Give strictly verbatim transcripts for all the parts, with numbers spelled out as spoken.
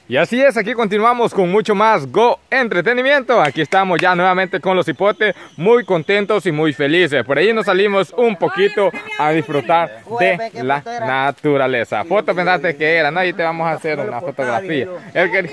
Y así es, aquí continuamos con mucho más Go Entretenimiento. Aquí estamos ya nuevamente con los hipotes, muy contentos y muy felices. Por ahí nos salimos un poquito a disfrutar de la naturaleza. Foto pensaste que era, ¿no? Y te vamos a hacer una fotografía. El que...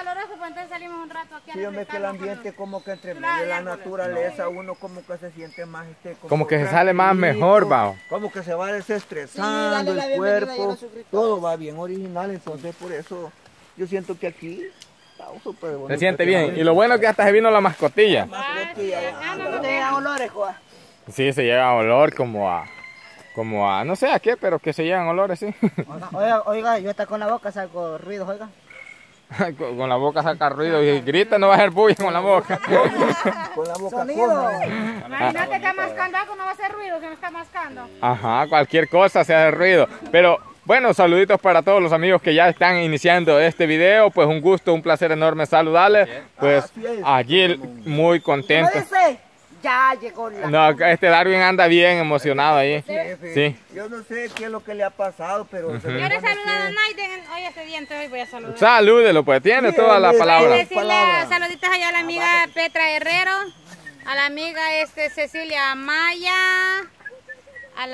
Sí, hombre, que el ambiente como que entre medio de la naturaleza, uno como que se siente más este, como, como que se sale más mejor, va. Como que se va desestresando sí, el cuerpo, todo va bien original, entonces por eso yo siento que aquí está súper bonito. Se siente bien, y lo bueno es que hasta se vino la mascotilla. Mascotilla, ¿no te llegan olores, Juan? Sí, se llega olor como a, como a, no sé a qué, pero que se llegan olores, sí. Oiga, oiga, yo está con la boca saco ruidos, oiga. Con la boca saca ruido y grita, no va a hacer bulla con la boca. Con la boca sonido. Imagínate, está mascando algo, no va a hacer ruido si no está mascando. Ajá, cualquier cosa se hace ruido. Pero bueno, saluditos para todos los amigos que ya están iniciando este video. Pues un gusto, un placer enorme saludarles. Pues allí muy contento. Ya llegó la... No, este Darwin anda bien emocionado ahí. Sí, sí. Yo no sé qué es lo que le ha pasado, pero... Uh-huh. Yo le saludo a Naiden hoy este diente, hoy voy a saludar. Salúdelo, pues tiene sí, toda la palabra. Voy a decirle saluditos allá a la amiga Petra Herrero, a la amiga este, Cecilia Maya, al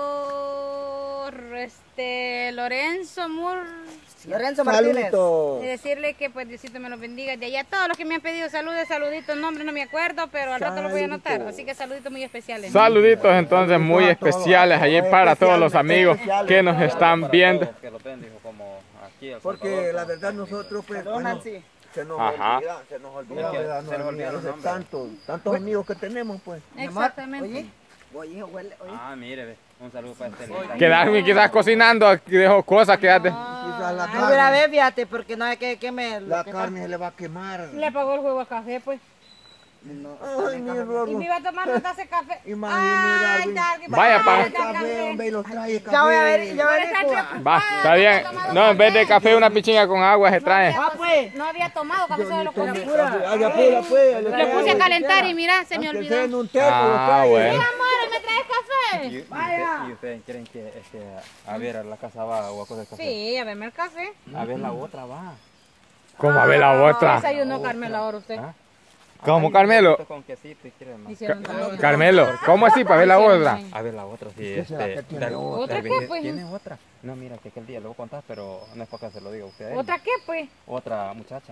amigo este, Lorenzo Mur... Lorenzo Martínez. Y decirle que pues Diosito me los bendiga. De allá todos los que me han pedido saludos, saluditos, nombres no me acuerdo, pero al rato los voy a anotar. Así que saluditos muy especiales. Saluditos entonces muy especiales allí para todos los amigos que nos están viendo. Porque la verdad nosotros pues bueno, se nos Ajá. olvida, se nos olvida, ¿verdad? Se nos olvida de tantos, tantos amigos que tenemos pues. Exactamente. Oye, hijo, huele, oye. Ah, mire, ve. Un saludo para este. Que Darwin quizás cocinando, dejó cosas, quédate. Quizás la No, carne, mira, ve, fíjate, porque no hay que quemar. la carne se le va a quemar. Le pagó el juego a café, pues. No, Ay, mi Rorro. Y me iba a tomar una taza de café. Imagínate, Ay, Darwin. Darwin, Vaya, pa. El café, hombre, y los trae café. ya voy a ver, ya voy a ver. Va, está bien. No, en vez de café, una pichinga con agua se trae. Ah, pues. No había tomado café, solo lo Tomé comí. café. Ah, ya fue, ya fue. Lo puse a calentar y mira, se me Aunque olvidó. sea en un té, Ah, lo trae. bueno. Sí, amor, ¿me traes ¿Y, café? y usted- y ustedes creen que este, a ver a la casa va o a coger café? Sí, a verme el café. A ver la otra va. ¿Cómo a ver la otra? Desayunó Carmela ahora usted. ¿Ah? ¿Cómo, Ay, Carmelo? con quesito y crema. Hicieron todo. Carmelo, ¿cómo así para ver la otra? A ver la otra, sí. ¿Qué será Este, que tiene Dar- otra? ¿Otra Darwin, qué, pues? ¿Tiene otra? No, mira, que aquel día le voy a contar, pero no es para que se lo diga a usted. a él. ¿Otra qué, pues? Otra muchacha.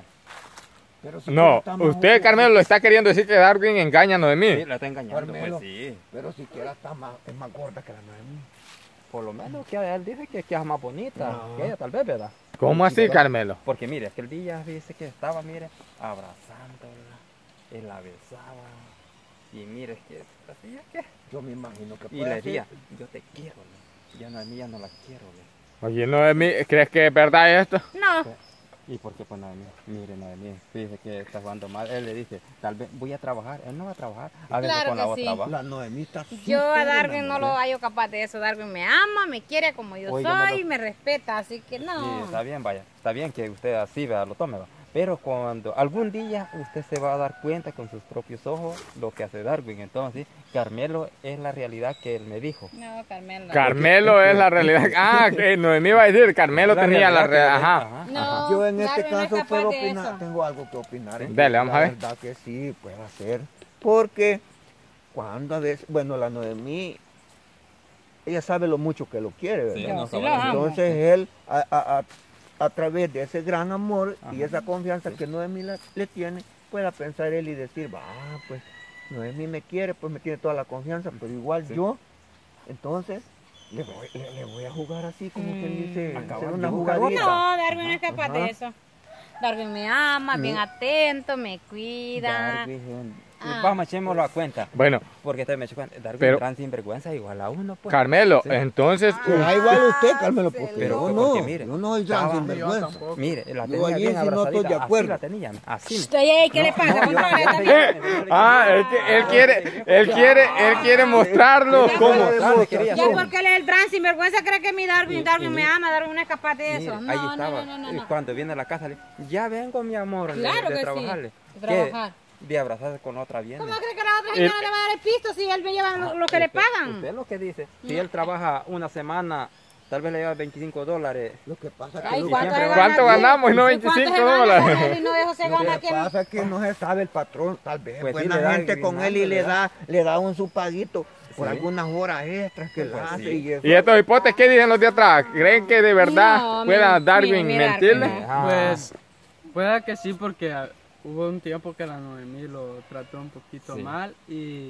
Pero si No, está más usted, joven, Carmelo, lo está queriendo decir que Darwin engaña de Sí, mí. la está engañando, Carmelo. pues sí. Pero siquiera está más, es más gorda que la Noemí. Por lo menos que él dice que, que es más bonita No. que ella, tal vez, ¿verdad? ¿Cómo así, Carmelo? Porque mire, aquel día dice que estaba, mire, abrazándola, él la besaba. Y mire, es que así es que. Yo me imagino que Y puede le ser. decía, yo te quiero, le. Ya no, a mí ya no la quiero, le. Oye, Noemí, ¿crees que es verdad esto? No. ¿Y por qué pues Noemí? Mire, Noemí, fíjese que está jugando mal. Él le dice, tal vez voy a trabajar. Él no va a trabajar. A ver, Claro con la que otra sí. va. La Noemí está Yo a súper Darwin no lo enamorada. hallo capaz de eso. Darwin me ama, me quiere como yo Óigamelo. soy, me respeta, así que Sí, no. está bien, vaya. Está bien que usted así, vea, lo tome, va. Pero cuando algún día usted se va a dar cuenta con sus propios ojos lo que hace Darwin. Entonces, Carmelo es la realidad que él me dijo. No, Carmela. Carmelo es la realidad. Ah, que Noemí iba a decir, Carmelo La tenía la realidad realidad. que- Ajá. No, Yo en este Darwin no es caso capaz puedo de opinar, eso. tengo algo que opinar. en Dale, que vamos a la ver. verdad que sí, puede hacer. Porque cuando a veces, bueno, la Noemí, ella sabe lo mucho que lo quiere, ¿verdad? Sí, Yo no sí sabe. lo amo. Entonces él, a, a- a- a través de ese gran amor y Ajá. esa confianza que Noemí la- le tiene, pueda pensar él y decir, va, pues Noemí me quiere, pues me tiene toda la confianza, pero igual Sí. yo, entonces le voy, le, le voy a jugar así, como que Mm. dice, Acabar hacer de una jugar. jugadita. No, Darwin no es capaz Ajá. de eso. Darwin me ama, bien No. atento, me cuida. Darwin, Ah. vamos, echémoslo a cuenta. Bueno, Porque usted me echó cuenta. Darwin, Pero- gran sinvergüenza igual a uno, pues. Carmelo, Sí. entonces, Pues da igual usted, Carmelo, porque Pero yo porque no, mire, yo no soy tan estaba- sinvergüenza. Mire, la Yo tenía allí bien sí no estoy abrazadita, de acuerdo. así la tenía, así. Shh, ey, ey, ¿qué le pasa? No, yo- Contrólate yo- también. ah, él, que- él quiere, él quiere, él quiere mostrarlo Ya, como. Ah, le quería Ya hacer. porque él es el gran sinvergüenza, cree que mi Darwin, Y- Darwin y me mire- ama, Darwin no es capaz de eso. Mire, No, ahí no, estaba. no, no, Y no. cuando viene a la casa, le ya vengo, mi amor, le- Claro de, que sí, trabajarle. de ¿Qué? trabajar. De abrazarse con otra viene. ¿Cómo cree que la otra El- señora le va a dar el pisto si él me lleva lo, lo que le Usted- pagan? Usted lo que dice, si él trabaja una semana tal vez le lleva veinticinco dólares. Lo que pasa es Ay, que, ¿cuánto siempre se va- gana ¿Cuánto aquí? ganamos y no ¿Cuánto veinticinco se gana dólares? él y no eso se lo gana que aquí? pasa es que no se sabe el patrón, tal vez Pues sí, buena le da gente con él y le guinaldo, da, le da un su paguito por Sí. algunas horas extras que él Pues hace sí. y eso. ¿Y estos hipotes qué dicen los de atrás? ¿Creen que de verdad No, pueda mi- Darwin mi- mi mentirle? Darwin. Ah, Pues pueda que sí, porque ah, hubo un tiempo que la Noemí lo trató un poquito Sí. mal y,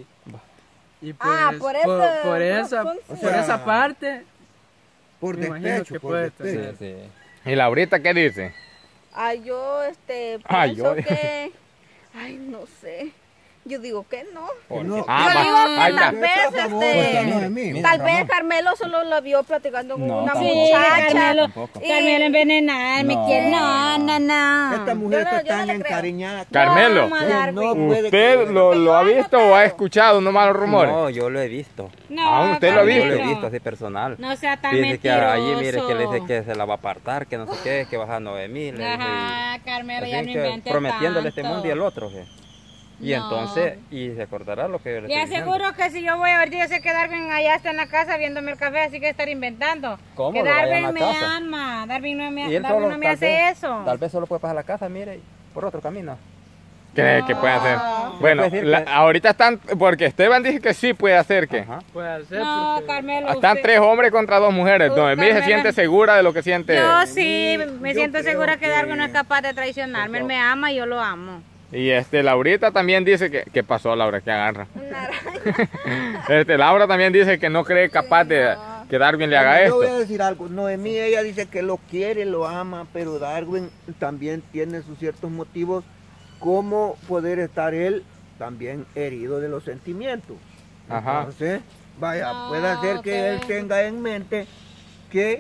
y pues Ah, por por, esa por esa, razón, por sí. O sea, esa parte por me imagino despecho, que por puede despecho. sí, sí. ¿Y Laurita qué dice? Ah, yo, este, Ay, pienso yo- que... Ay, no sé. Yo digo que no. Que no. Ah, Yo va, digo que ahí está. tal vez, Por favor, este, porque no es mío. tal vez Carmelo solo lo vio platicando con No, una tampoco. Sí, muchacha. Carmelo, Tampoco. Y- Carmelo envenenar, me No. quiere. No, no, no. Esta mujer Yo no- está yo no tan le creo. encariñada. que- Carmelo, Vamos a que dar, no güey. puede ¿usted creer. lo, lo ha visto o ha escuchado unos malos rumores? No, yo lo he visto. No, Ah, ¿usted lo ha Yo visto? lo he Carmelo. visto así personal. No sea tan Dice que mentiroso. allí, mire, que le dice que se la va a apartar, que no sé qué, que baja a nueve mil. Ajá, Carmelo, ya no invente prometiéndole este tanto. mundo y el otro. ¿sí? Y No. entonces, y se acordará lo que yo le Le estoy diciendo. aseguro que si yo voy a ver, yo sé que Darwin allá está en la casa viéndome el café, así que estar inventando. ¿Cómo? Que Lo vaya a Darwin la me casa. ama, Darwin no me, Y él Darwin solo, no me tal hace vez- eso. Tal vez solo puede pasar a la casa, mire, por otro camino. ¿Qué, qué puede hacer? Bueno, Puede decir la- que- ahorita están, porque Esteban dice que sí puede hacer que. Ajá. puede ser No, porque Carmelo, Están usted- tres hombres contra dos mujeres. Usted, Noemí se Carmelo. siente segura de lo que siente. Yo sí, me yo siento creo segura que, que- Darwin no es capaz de traicionarme. Él me ama y yo lo amo. Y este, Laurita también dice que. ¿Qué pasó, Laura? ¿Qué agarra? Una araña. Este, Laura también dice que no cree capaz de que Darwin le haga Yo esto. voy a decir algo. Noemí, ella dice que lo quiere, lo ama, pero Darwin también tiene sus ciertos motivos. Cómo poder estar él también herido de los sentimientos. Ajá. Entonces, vaya, No, puede ser que que- él tenga en mente que,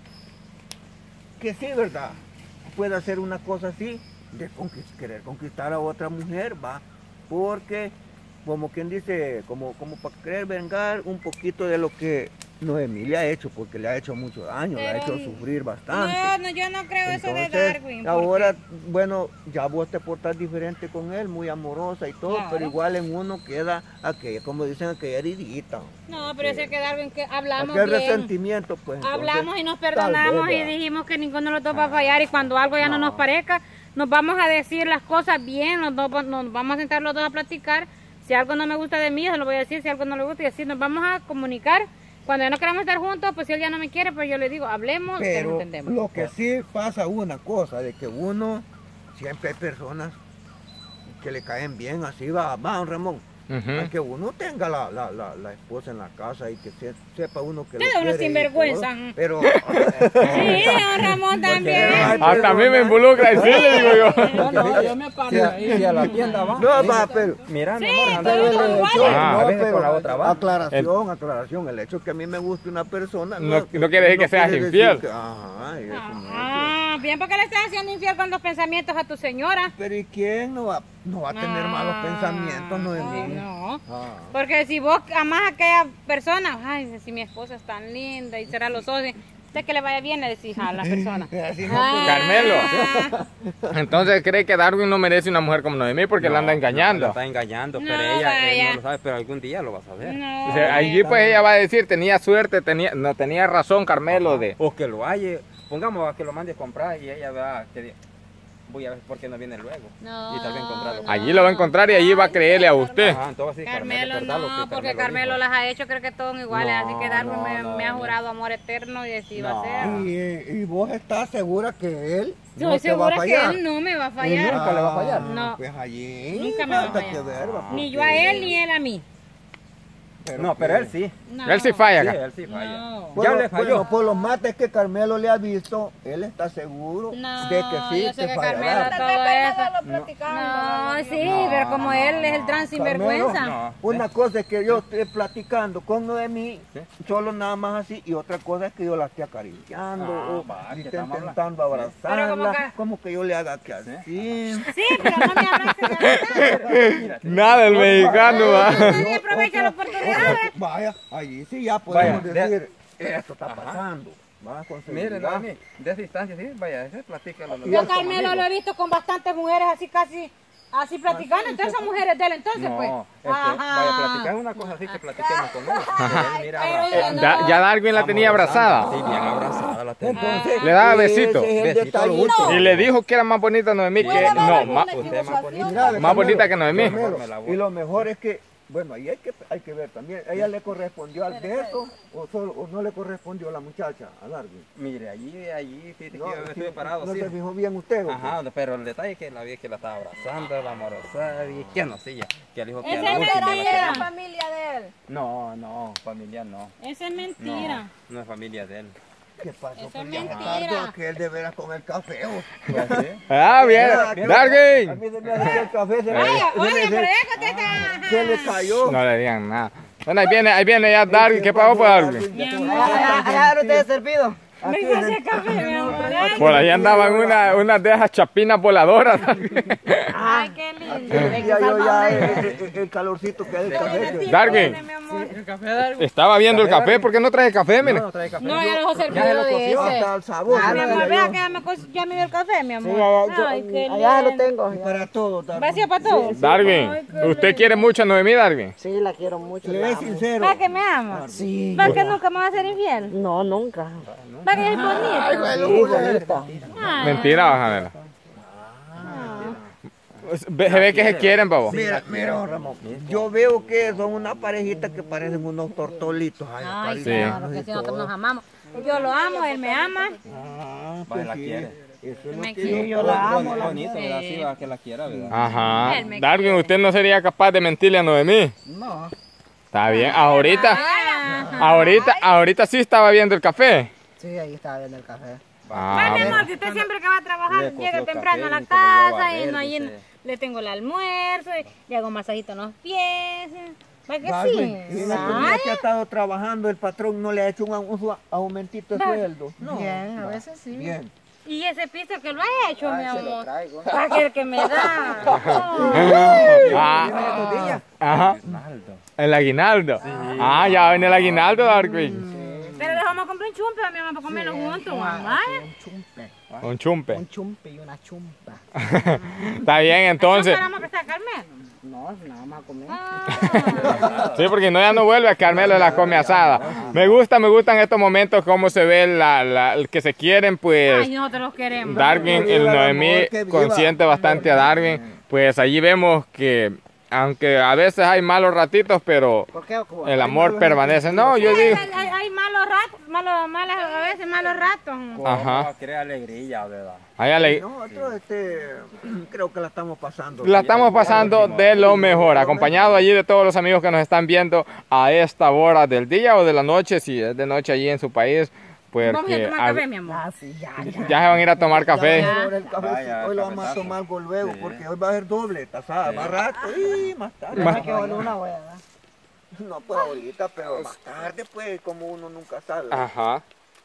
que sí, ¿verdad? Puede hacer una cosa así, de conquist- querer conquistar a otra mujer, va, porque, como quien dice, como, como para querer vengar un poquito de lo que Noemí le ha hecho, porque le ha hecho mucho daño, le ha Pero- hecho sufrir bastante. No, no, yo no creo eso de Entonces, Darwin. porque- ahora, bueno, ya vos te portas diferente con él, muy amorosa y todo, Claro. pero igual en uno queda aquella, como dicen, aquella heridita. No, pero es que Darwin, que hablamos Aquel bien. resentimiento, pues. entonces, Hablamos y nos tal perdonamos vez, y ¿verdad? dijimos que ninguno de los dos va a fallar y cuando algo ya no, No. nos parezca, nos vamos a decir las cosas bien, nos, dos- nos vamos a sentar los dos a platicar. Si algo no me gusta de mí, se lo voy a decir, si algo no le gusta y así nos vamos a comunicar. Cuando ya no queramos estar juntos, pues si él ya no me quiere, pues yo le digo, hablemos, que nos Pero entendemos. lo que sí pasa una cosa, de que uno, siempre hay personas que le caen bien, así va, va, don Ramón. Ujú. Hay que uno tenga la, la, la, la esposa en la casa y que se- sepa uno que Sí, lo uno quiere y sinvergüenza. todo, Pero Sí, don Ramón también. hay Hasta a mí me involucra y sí le digo yo. no, no, yo me aparto Si a, ahí. si a la tienda va. no va, pero Mira, mi Sí, amor, anda pero bien. no igual. Ah, no, a veces pero con la otra va. aclaración, aclaración, el hecho que a mí me guste una persona No- no quiere decir que seas quiere infiel. decir que- ajá, y eso no es. Ah, bien, porque le estás haciendo infiel con los pensamientos a tu señora. Pero ¿y quién no va, no va a tener malos Ah, pensamientos, no de mí? No. Ah. Porque si vos amás a aquella persona, ay, si mi esposa es tan linda y será los ojos, usted que le vaya bien, le decís a la persona. Así no, Ah, Carmelo. Entonces cree que Darwin no merece una mujer como Noemí porque la anda La engañando. está engañando, No, pero ella él vaya. no lo sabe, pero algún día lo va a saber. No, O sea, allí pues ella va a decir, tenía suerte, tenía, no tenía razón Carmelo de... O que lo halle, pongamos a que lo mande a comprar y ella vea que di- voy a ver por qué no viene luego. No, y tal vez encontrarlo. no. Allí lo va a encontrar y allí va a creerle a usted. Ajá, entonces sí, Carmelo es verdad lo que no, porque Carmelo dijo. las ha hecho, creo que todos son iguales, No, así que Darwin no, me, no, me ha no. jurado amor eterno y así va No. a ser. Y, y vos estás segura que él Yo no estoy te va a segura que fallar. él no me va a Y fallar. nunca le va a fallar. Ah, No. Pues allí Nunca me va a falta fallar. que ver, va, Ni porque- yo a él ni él a mí. No, pero él sí. No. Él sí falla Sí, acá. él sí falla. No. Bueno, Ya le falló. bueno, por los mates que Carmelo le ha visto, él está seguro No, de que sí yo sé te que fallará. Carmelo- Tal todo vez Carmelo eso. lo platicando. No, sí, No, pero como no, él es el no. trans sinvergüenza. No. Una cosa es que yo esté platicando con Noemí, Sí. solo nada más así, y otra cosa es que yo la esté acariciando, Ah, o va, y que esté estamos intentando Pero abrazarla, como como que- que... yo le haga que así. Sí, pero no me abraces. Nada, el mexicano va. Nadie aprovecha la oportunidad. Otra- vaya, allí sí ya podemos Vaya, decir, esto está pasando. Va, con Mire, seguridad. Noemí, de esa distancia, sí, vaya, ese platícalo. Y Yo el Carmelo amigo. lo he visto con bastantes mujeres así casi Así platicando, entonces son mujeres de él, entonces pues. No, este, Ajá. vaya a platicar una cosa así que platiquemos con él. Que él mira Pero abrazada. no. Da- ya Darwin la tenía abrazada. Sí, bien abrazada la tenía. Entonces, Le daba ese besito. es el Besito al detallito. último. Y le dijo que era más bonita Noemí que... No, más, Usted es más bonita. Mira, más bonita que Noemí. Carmelo, Me la voy. y lo mejor es que, bueno, ahí hay que, hay que ver también, ¿ella le correspondió al beso o, solo, o no le correspondió a la muchacha, a Darwin? Mire, allí, allí, fíjate No, que yo sí, estoy parado no así. se fijó bien usted. ¿o qué? Ajá, pero el detalle es que la vi que la estaba abrazando, la amorosada, y que no sé ya, que él dijo que a Esa la es última la mentira. quería. familia de él. No, no, familia no. Esa es No, mentira. no es familia de él. ¿Qué pasó? Eso es Pues, mentira. Ricardo, que él de veras con el café. ¿o? Pues sí. Ah, bien. A Darwin. mí se me hace que el café se, Vaya, se- oye, se- pero ya contesta. se le cayó. No le digan nada. Bueno, ahí viene, ahí viene ya Darwin. ¿Qué pasó por Darwin? Allá no te he servido. Aquí Me en el- hace café, mi amor. Ay, Por ahí andaban una, unas de esas chapinas voladoras. Ay, qué lindo. sentía yo ya el, el- el calorcito que hay del café. Darwin. Mi amor. El café de Darwin. Estaba viendo el café. ¿Por qué no trae café, mire? No, trae café. No, ya dejó Ya se servido lo de coció. ese. Hasta el sabor. Ah, se mi le amor, dio. vea que ya me, co- ya me dio el café, mi Sí, amor. allá, yo- Ay, qué allá lo lindo. tengo. Y para todo, Darwin. ¿Vacío para todos? Darwin, Ay, qué ¿usted lindo. quiere mucho a Noemí, Darwin? Sí, la quiero mucho. Le la es amo. sincero. ¿Va que me ama? Sí. ¿Va que nunca me va a ser infiel? No, nunca. ¿Va que es bonito? Sí, bonita. Ay, Mentira, bájamela. Ve- Se ve que se quieren, babo. Mira, mira, don Ramón. Yo veo que son una parejita que parecen unos tortolitos. Ay, Ay, Sí. claro que sí, nosotros nos amamos. Yo lo amo, él me ama. Ah, Vaya, pues la sí. quiere. Eso es lo Me que quiere. yo... Yo la amo. Bon- la bonito, ¿verdad? Sí. Sí, va, que la quiera, ¿verdad? Ajá. Él me Darwin, ¿usted no sería capaz de mentirle a Noemí? No. Está bien. Ahorita, Ajá. ahorita, ahorita sí estaba viendo el café. Sí, ahí estaba viendo el café. Ah, Ay, mi bueno. amor, que usted siempre que va a trabajar Le llega coció temprano café a la y se lo llevó a casa y ver, no hay, dice. le tengo el almuerzo, y le hago masajito en los pies. ¿Va que Darwin, sí? y una persona que ha estado trabajando, el patrón no le ha hecho un, un su- aumentito de sueldo. No. Bien, a veces sí. Bien. Y ese piso que lo ha hecho, mi Se lo amor. traigo. ¿Para qué el que me da? Ah, ajá. El aguinaldo. Ah, ya viene el aguinaldo, Darwin. Pero le vamos a comprar un chumpe a mi mamá para comerlo juntos, mamá. Un chumpe. Un chumpe. Un chumpe y una chumpa. Está bien, entonces. Vamos a prestar Carmen. No, no vamos a comer. Ah. Sí, porque no, ya no vuelve a Carmelo la come asada. Me gusta, me gustan estos momentos, cómo se ve la, la, el que se quieren, pues. Ay, nosotros los queremos. Darwin, el Noemí, consiente bastante a Darwin. Pues allí vemos que, aunque a veces hay malos ratitos, pero ¿Por qué, Cuba? el amor permanece. No, yo Hay, digo. hay- hay- hay malos ratos, malos, malas, a veces malos ratos. Ajá. Ajá. Crea alegría, ¿verdad? Hay ale- Nosotros este, creo que la estamos pasando. La estamos pasando de lo mejor, acompañado allí de todos los amigos que nos están viendo a esta hora del día o de la noche, si es de noche allí en su país, pues Vamos a ir a que tomar al- café, mi amor. Ah, sí, ya, ya. ya se van a ir a tomar café. Ya, ahora el café, Vaya, hoy lo vamos a cafetazo. tomar con luego, Sí. porque hoy va a ser doble, tasada, más rato y más tarde. Más- Me quedó una voy a dar. No, pues ahorita, pero más tarde, pues, como uno nunca sabe. Ajá.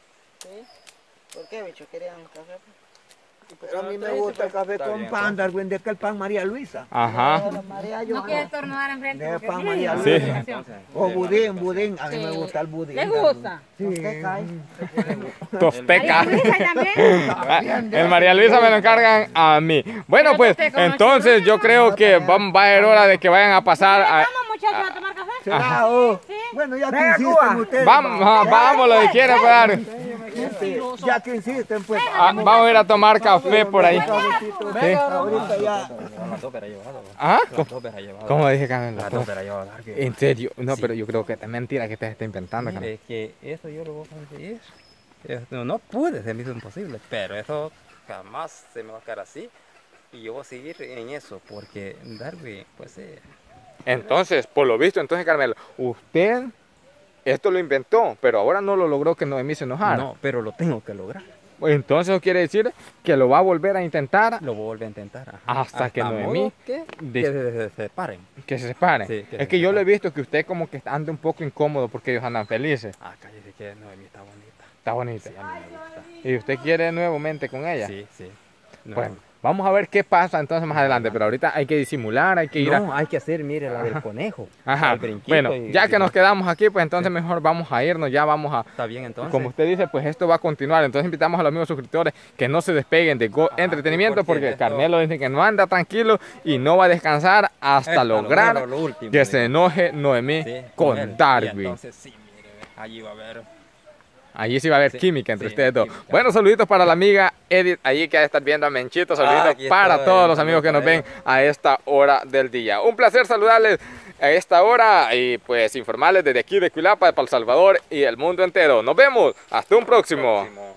¿Por qué, bicho? ¿Querían café? Pero a mí me gusta el café Está con bien, pan, Darwin, de que el pan María Luisa. Ajá. Hola, María, No yo. quiere estornudar enfrente. De porque- pan María Sí. Luisa. Entonces, O sí, budín, budín. A mí me Sí. gusta el budín. ¿Les Darwin. gusta? Sí. ¿Qué cae? Tosteca. María Luisa también. Ah, el María Luisa me lo encargan a mí. Bueno, Pero pues tosteca, ¿no? entonces yo creo que va, va a ser hora de que vayan a pasar a... Vamos, muchachos, a tomar café. ¿Será? Oh, Sí. bueno, ya que Venga, insisten Cuba. ustedes. Vamos, ah, vamos lo que quieran, pues, Darwin. Este, ya que insisten, pues. Ah, vamos a ir a tomar café por ahí. Cafecito. Sí. Ahorita ya. las dos verá llevado. ¿Ah? Las dos verá llevado. ¿Cómo dije, Carmen? Las dos verá llevado. Darwin. ¿En serio? No, Sí. pero yo creo que es mentira que te esté inventando, Carmen. Mire, que eso yo lo voy a conseguir. Eh, No, no pude, se me hizo imposible, pero eso jamás se me va a quedar así. Y yo voy a seguir en eso, porque Darwin, pues sí. Entonces, por lo visto, entonces, Carmelo, usted esto lo inventó, pero ahora no lo logró que Noemí se enojara. No, pero lo tengo que lograr. Entonces, eso quiere decir que lo va a volver a intentar Lo voy a volver a intentar. ajá. hasta que modo Noemí que, de- que se, se separen. que se separe. Sí, que es se que yo lo he separe. visto que usted como que anda un poco incómodo porque ellos andan felices. Ah, cállese que Noemí está bonita. Está bonita. Sí, a mí me gusta. ¿Y usted quiere nuevamente con ella? Sí, sí. No. Bueno, vamos a ver qué pasa entonces más adelante, pero ahorita hay que disimular, hay que ir a... No, hay que hacer, mire, la del conejo. Ajá, el brinquito bueno, y- ya y- que nos quedamos aquí, pues entonces mejor vamos a irnos, ya vamos a... Está bien, entonces. Como usted dice, pues esto va a continuar, entonces invitamos a los amigos suscriptores que no se despeguen de Go Ajá, Entretenimiento, sí, porque porque esto- Carmelo dice que no anda tranquilo y no va a descansar hasta Hasta lograr lograr lo último, que digo. se enoje Noemí Sí, con él. Y Darwin. entonces sí, mire, ve, allí va a haber. Allí sí va a haber Sí, química entre sí, ustedes dos. química. Bueno, saluditos para la amiga Edith, allí que ha de estar viendo a Menchito. Saluditos Ah, aquí para estoy, todos un los saludo amigos que nos para ven a esta hora del día. Un placer saludarles a esta hora y pues informarles desde aquí de Cuilapa, de El Salvador y el mundo entero. Nos vemos. Hasta un próximo. próximo.